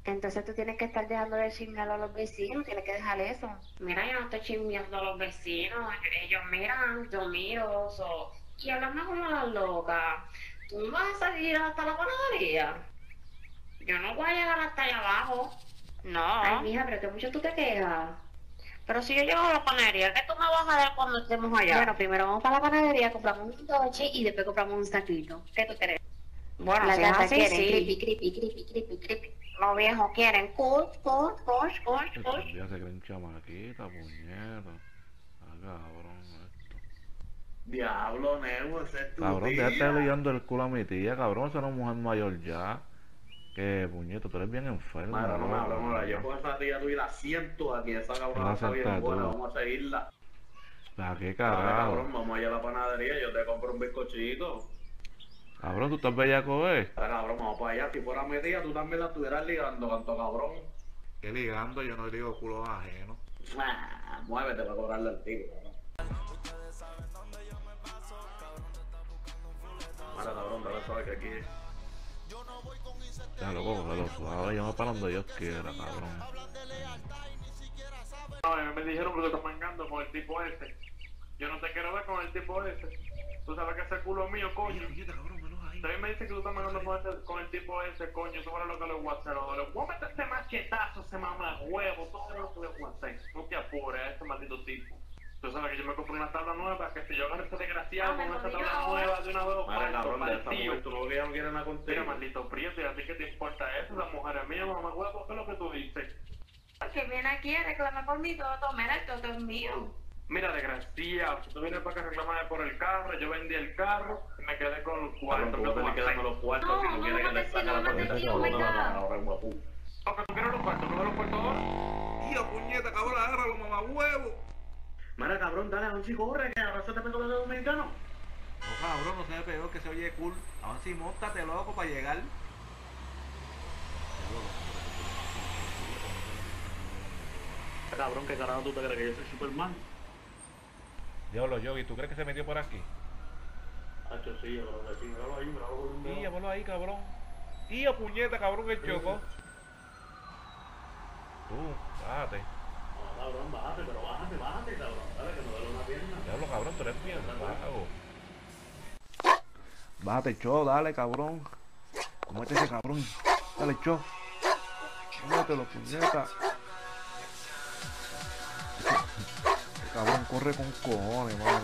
Entonces tú tienes que estar dejando de chismear a los vecinos, tienes que dejar eso. Mira, yo no estoy chismeando a los vecinos, ellos miran, yo miro, y hablando como la loca. ¿Tú no vas a salir hasta la panadería? Yo no voy a llegar hasta allá abajo. No. Ay, mija, pero que mucho tú te quejas. Pero si yo llego a la panadería, ¿qué tú me vas a dar cuando estemos allá? Bueno, primero vamos para la panadería, compramos un doche y después compramos un saquito. ¿Qué tú crees? Bueno, Las si es gatas así, quieren sí. creepy, creepy, creepy, creepy, creepy. Los viejos quieren Estos días se creen chamaquita, puñeta. Ah, cabrón, esto. Diablo, Nemo, ese es tu Cabrón, tía. déjate leyendo el culo a mi tía, cabrón, esa no es mujer mayor ya. Que puñeta, tú eres bien enfermo. Madre, no me loco, hablo, no, yo con esa tía tuya la siento aquí, esa cabrona La está bien sentás buena, tú. vamos a seguirla. ¿Para qué Dale, carajo? cabrón, vamos allá a la panadería, yo te compro un bizcochito. Cabrón, tú estás bellaco, Dale, cabrón, vamos para allá, si fuera mi tía, tú también la estuvieras ligando, canto cabrón. ¿Qué ligando? Yo no ligo culos ajenos. Muévete para cobrarle al tío, cabrón. Mira, cabrón, dale suave que aquí. Ya, loco, que lo suave, yo me para donde Dios quiera, cabrón. No, me dijeron que te estás mangando con el tipo ese. Yo no te quiero ver con el tipo ese. Tú sabes que ese culo es mío, coño. También me dicen que tú estás mangando con el tipo ese, coño. Tú verás lo que le voy a hacer. Le voy a meter este machetazo, ese mamá huevo. Todo lo que le voy a hacer. No te apures a ese maldito tipo. Tú sabes que yo me compré una tabla nueva, que si yo agarro ese desgraciado con esa tabla nueva de una vez, Madre, cabrón, de esta tío. mujer, tú no que ya no quieren nada Mira, contigo. maldito prieto, ¿y a ti qué te importa eso? La mujer es mía, mamá huevo, ¿qué es lo que tú dices? Que viene aquí a reclamar por mi todo, mira, el todo es mío. Mira, desgraciado, si tú vienes para acá a reclamarme por el carro, yo vendí el carro y me quedé con los cuartos. Cabrón, tú ¿Qué vas a tú tener que vas a darme hacer? los cuartos No, si no no, quieres que no, le no, saque no, la no, puerta. no, no, no. Ahora es guapo. Ok, ¿tú quieres los cuartos? ¿Coge los cuartos ahora? Tío, puñeta, cabrón, agárralo, mamá huevo. Mira, cabrón, dale, a ver si corre, que ahora se te pegó el dedo dominicano. No, cabrón, no se me pegó, que se oye cool. Ahora sí, móntate, loco, para llegar. Cabrón, ¿qué carajo tú te crees que yo soy Superman? Diablo, Yogi, ¿tú crees que se metió por aquí? Hacho, sí, yo creo que sí, míralo ahí, míralo por un Tía, dedo. ponlo ahí, cabrón. Tía, puñeta, cabrón, que chocó. Tú, bájate. No, cabrón, bájate, pero bájate, cabrón. Dale, que me duele una pierna. Diablo, cabrón, tú eres bien vago. Bájate, cho, dale, cabrón. Cómete ese cabrón. Dale, cho. Cómetelo, puñeta. Ese cabrón corre con cojones, mano.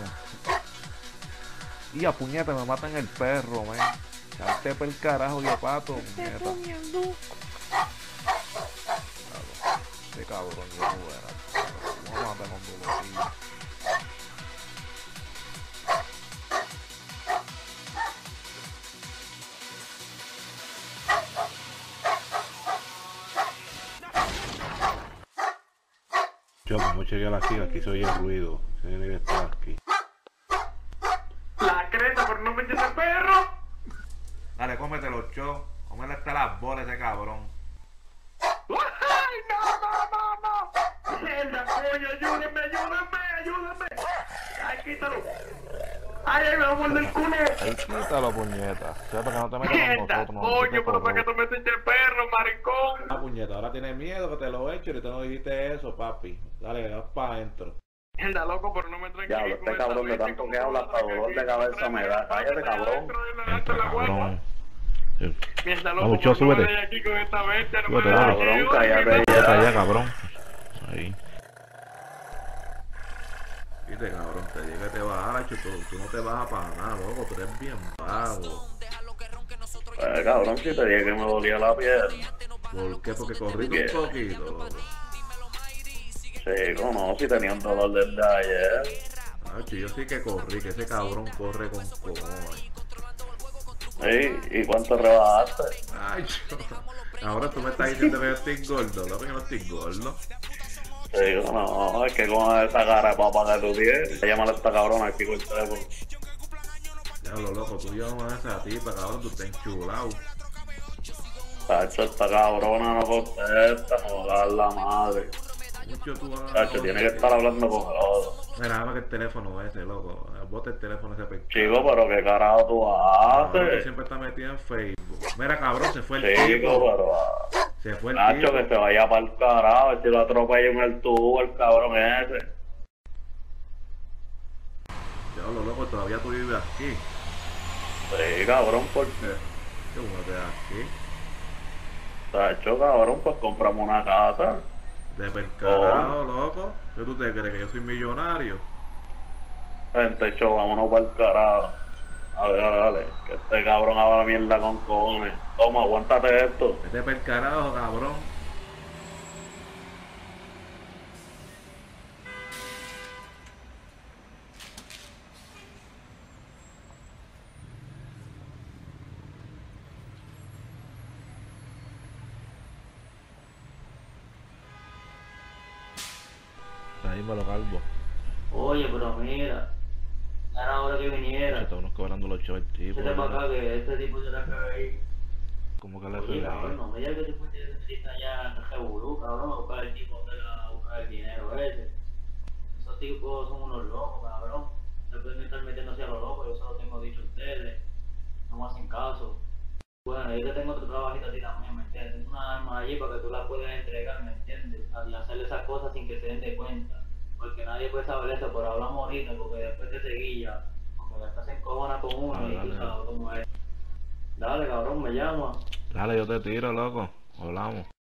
Y a puñeta, me matan el perro, man. Salte pel carajo, yo pato, puñeta. Este cabrón, yo no era. Vamos a matar con dolor. Yo, como llegué aquí se oye el ruido. Se tiene que estar aquí. La creta, pero no me entiende el perro. Dale, cómetelo, cho. Cómele hasta las bolas ese cabrón. ¡Ay, no! Mierda, coño, ayúdenme. Ay, quítalo. Ay, me va a morder el culo. Ahí quítalo, puñeta. Fíjate que no te metas con Mierda, nosotros. No, coño, pero ¿para qué tú metiste el perro, maricón? Ah, puñeta, ahora tienes miedo que te lo he hecho y ahorita no dijiste eso, papi. Dale, vas para adentro. Mierda, loco, pero no me tranquilo. Diablo, este cabrón de tanto que habla hasta dolor de cabeza me da. Cállate, cabrón. Cabrón. Mierda, Vamos, loco, Cho, ¿por qué no súbete. me de aquí con esta bestia? No me Súbete, da dale. Cabrón, miedo, cállate mierda. Está allá, ya. cabrón. Ahí. Viste, cabrón, te dije que te bajara, tú no te bajas para nada, loco, tú eres bien vago. Cabrón, si te dije que me dolía la piel. ¿Por qué? Porque corriste un poquito, loco. Sí, no, si tenía un dolor desde ayer. Nacho, yo sí que corrí, que ese cabrón corre con cojones. ¿Y cuánto rebajaste? Ay, ahora tú me estás diciendo que yo estoy gordo, loco, yo no estoy gordo. Sí, no, es que con esa cara de papa que tú tienes, llámale a esta cabrona aquí con el teléfono. Diablo, loco, tú llamas a esa tipa, cabrón, tú estás enchulado. Tacho, esta cabrona no contesta, no da la madre. Mucho tú vas a... Tacho, tiene que estar hablando con el otro. Mira, dame que el teléfono ese, loco. Bota el teléfono ese pescado. Chico, pero qué carajo tú Cabrón, tú haces. siempre estás metido en Facebook. Mira, cabrón, se fue el Chico, tipo. pero Se fue el Nacho, tipo. que se vaya para el carajo, a ver si lo atropella en el tubo, el cabrón ese. Diablo, loco, todavía tú vives aquí. Sí, cabrón, porque ¿Qué uno te da aquí? Tacho, cabrón, pues compramos una casa. De percarajo, loco. ¿Qué tú te crees? ¿Que yo soy millonario? Gente, cho, vámonos para el carajo. Dale, dale, dale. Que este cabrón habla mierda con cojones. Toma, aguántate esto. Vete percarajo, cabrón. Ahí me lo calvo. Oye, pero mira, era hora que viniera. Estamos cobrando los chavos el tipo. Vete para acá que este tipo se la caga ahí. Como que le Oye, cabrón, FBI. no me digas que te fuiste de metiste allá en Revolú, cabrón, a buscar el tipo a buscar el dinero ese. Esos tipos son unos locos, cabrón. Se pueden estar metiéndose a lo loco, yo se lo tengo dicho a ustedes. No me hacen caso. Bueno, yo te tengo otro trabajito a ti también, ¿me entiendes? Tengo una arma allí para que tú la puedas entregar, ¿me entiendes? Y hacerle esas cosas sin que se den de cuenta. Porque nadie puede saber eso, pero hablamos ahorita, porque después te seguilla. Porque después se encojona con uno y tú sabes cómo es. Dale, cabrón, me llama. Dale, yo te tiro, loco. Hablamos.